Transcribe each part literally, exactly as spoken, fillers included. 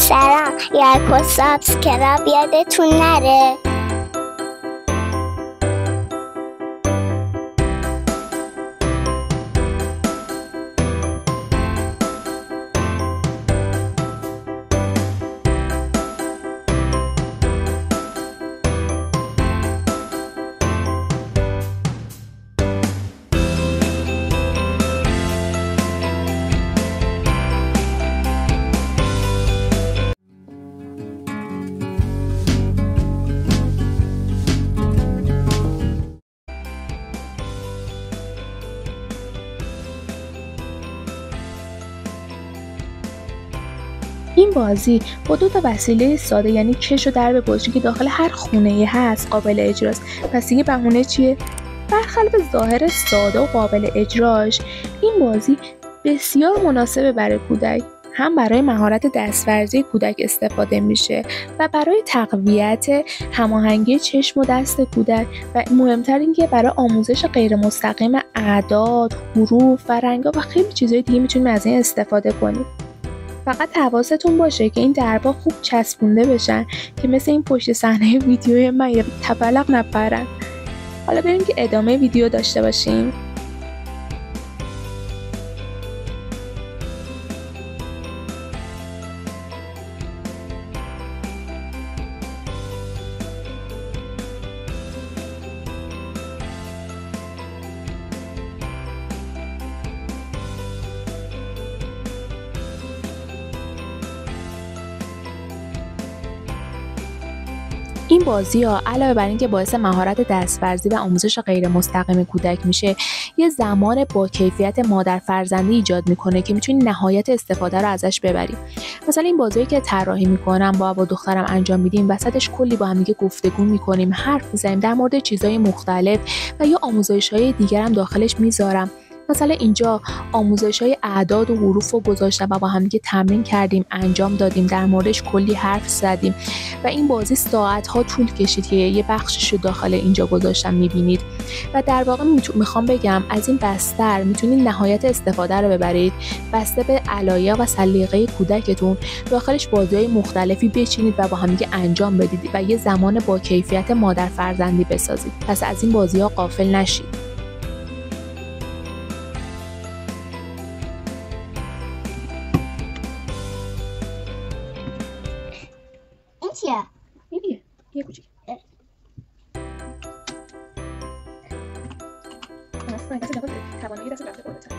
سرم یک و سابسکرایب یادتون نره. این بازی با دو تا وسیله ساده یعنی کش و درب بازی که داخل هر خونه‌ای هست قابل اجراست. پس دیگه بهونه چیه؟ برخلاف ظاهر ساده و قابل اجراش، این بازی بسیار مناسبه برای کودک. هم برای مهارت دستورزی کودک استفاده میشه و برای تقویت هماهنگی چشم و دست کودک و مهمتر اینکه برای آموزش غیر مستقیم اعداد، حروف و رنگ‌ها و خیلی چیزهای دیگه میتونیم از این استفاده کنیم. فقط حواستون باشه که این دربا خوب چسبونده بشن که مثل این پشت صحنه ویدیوی من یه تبلق نپرن. حالا بریم که ادامه ویدیو داشته باشیم. این بازی ها علاوه بر اینکه باعث مهارت دستورزی و آموزش غیر مستقیم کودک میشه، یه زمان با کیفیت مادر فرزندی ایجاد میکنه که میتونی نهایت استفاده رو ازش ببری. مثلا این بازیایی که طراحی میکنم با با دخترم انجام میدیم، وسطش کلی با هم دیگه گفتگو میکنیم، حرف میزنیم در مورد چیزهای مختلف و یا آموزش‌های دیگر هم داخلش میذارم. مثلا اینجا آموزش‌های اعداد و حروف رو گذاشتم و با هم دیگه تمرین کردیم، انجام دادیم، در موردش کلی حرف زدیم و این بازی ساعت‌ها طول کشید که یه بخشش رو داخل اینجا گذاشتم می‌بینید. و در واقع میخوام بگم از این بستر میتونید نهایت استفاده رو ببرید، بسته به علایق و سلیقه کودکتون داخلش بازی‌های مختلفی بچینید و با هم دیگه انجام بدید و یه زمان با کیفیت مادر فرزندی بسازید. پس از این بازی‌ها غافل نشید. چیه؟ اینیه یه کوچیک اصلا دست نگاه توانایی دست رفته بالاتر.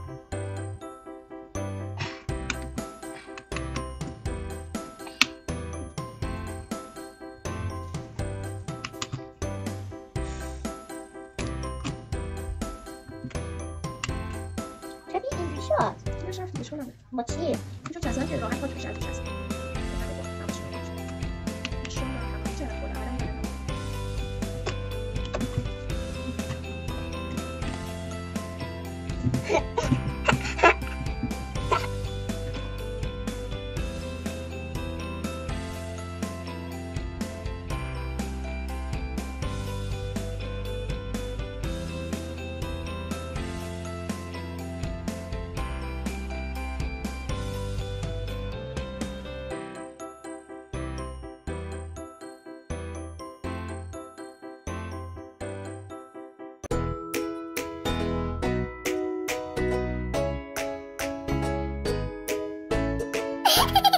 شبیه اینجوری شد. اینش رفت دیگه شونمه با چی؟ اینجا چسبن که راحت پاک بشه ازش هست. Ha ha ha!